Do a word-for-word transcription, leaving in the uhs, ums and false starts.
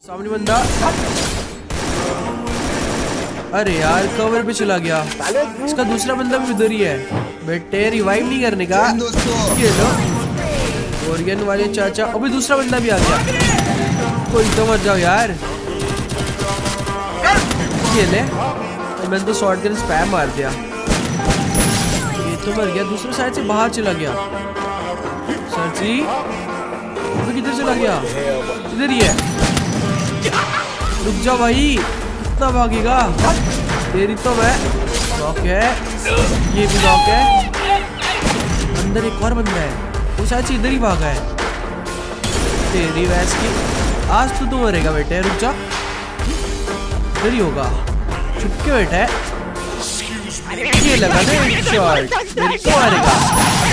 सामने बंदा। अरे यार कवर पे चला गया। इसका दूसरा बंदा भी उधर ही है। बेटे रिवाइव नहीं करने का। ये लो ओरियन वाले चाचा। अभी दूसरा बंदा भी आ गया। कोई तो मर जाओ यार। ये ले तो मैंने तो शॉर्ट गन स्पैम मार दिया। ये तो मर गया। दूसरे साइड से बाहर चला गया। सर जी तो किधर चला गया? इधर ही है। रुक जा भाई कितना भागेगा? तेरी तो मैं नॉक है। ये भी नॉक है। अंदर एक और बंदा है। वो शायद से इधर ही भागा है। तेरी वैस की आज तो तू मरेगा बेटे। रुक जा इधर ही होगा। छुप के बैठा है। ये लगा दे शॉट मेरे को मारेगा।